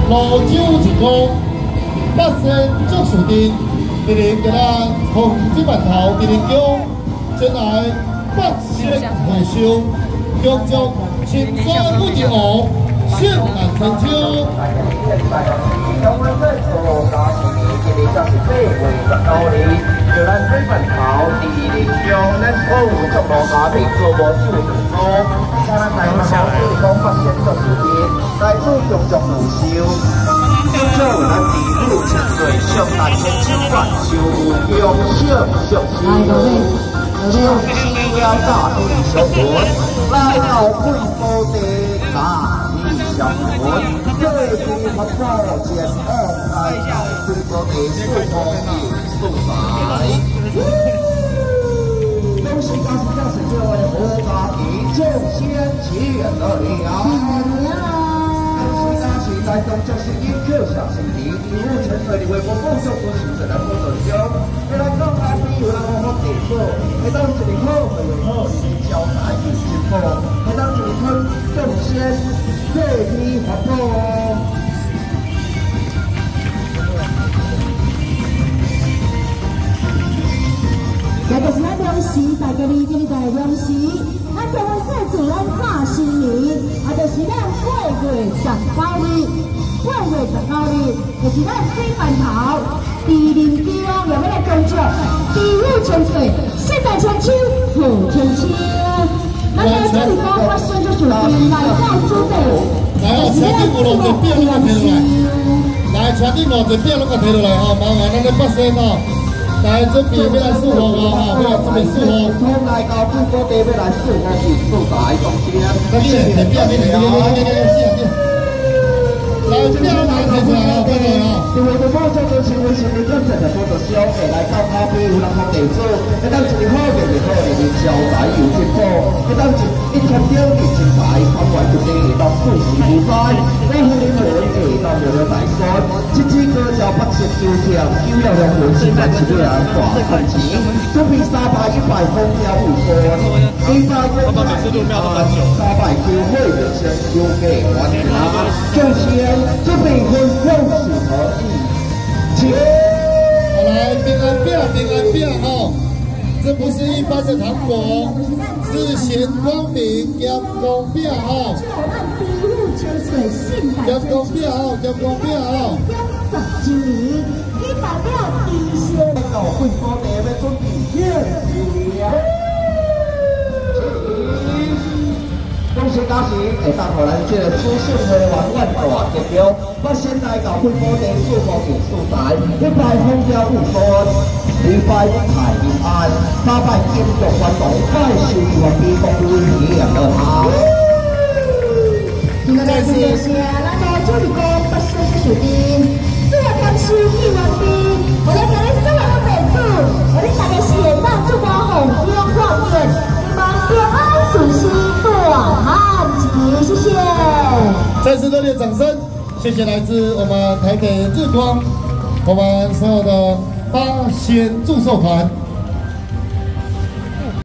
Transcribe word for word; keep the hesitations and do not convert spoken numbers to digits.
泸州一公，八仙竹树丁，二零给咱红金馒头二零九，前来八仙回收，强将青山不敌红，性感春秋。 中央政府加持年，今日将是八月十九日，就咱水饭头二零九，咱所有速度下面做无手动作，像咱台湾好市讲八仙竹树丁，来自陆续无收。叫做咱地路清水上大千手法，收用小熟悉。上需要大地小活，来到贵宝地大地小活，最近合作前二来到贵宝地数方面素材。恭喜恭喜恭喜各位合家庭就先起了了。在动作是一刻小心灵，礼物潜水你为我奉上我选择来我手中，你来讲下边有人我好地方，每当一年好，每年好，你的交代有进步，每当一年好，众先对你发布。 也就是咱恭喜大家哩，今日在恭喜，咱台湾赛事咱跨新年，啊，就是咱八月十九日，八月十九日，就是咱水饭头二零九有要来恭祝地路千岁，现代千秋好千秋。咱在这里讲发生就属于来到主地，就是咱水饭头来，全体五十遍拢个摕落来吼，麻烦咱咧发声吼。来准备要来祝福哦哈，要来准备祝福。从来到贵宝地要来祝福是祝大中间。那你来，你变，你来，你来，你来，你来。来，变来提出来啊，变来啊。因为我某种都成为新年准备的多多少下来到咖啡有人放地主，一当一年好年年好年年招财有进步，一当一一天顶一千财，看完一年会当四时无灾，我好年好会当着了大山，七支高招八十九条，九了两回四万七两大赚钱，准备三百一百风调雨顺，二百一百三百九会人生有给完成，就先准备分享适合你。好来，平安饼，平安饼哈，这不是一般的糖果，是咸光饼加光饼哈。加光饼哈，加光饼哈。十周年，你代表地线到贵宝地要准备献寿了。恭喜恭喜！会当互咱这个资讯会员万大结标，我先来到贵宝地数方面素材，一百风调雨顺，二百太平安，三百金玉环动，百寿完毕，各位喜洋乐好。今仔日谢谢咱的主持公八仙树丁，祝我天寿喜完毕，我来给你所有的美主，我哋大家是会当祝我红光挂面，你们平安顺心。谢谢！ 再次热烈掌声，谢谢来自我们台北日光，我们所有的八仙祝寿团。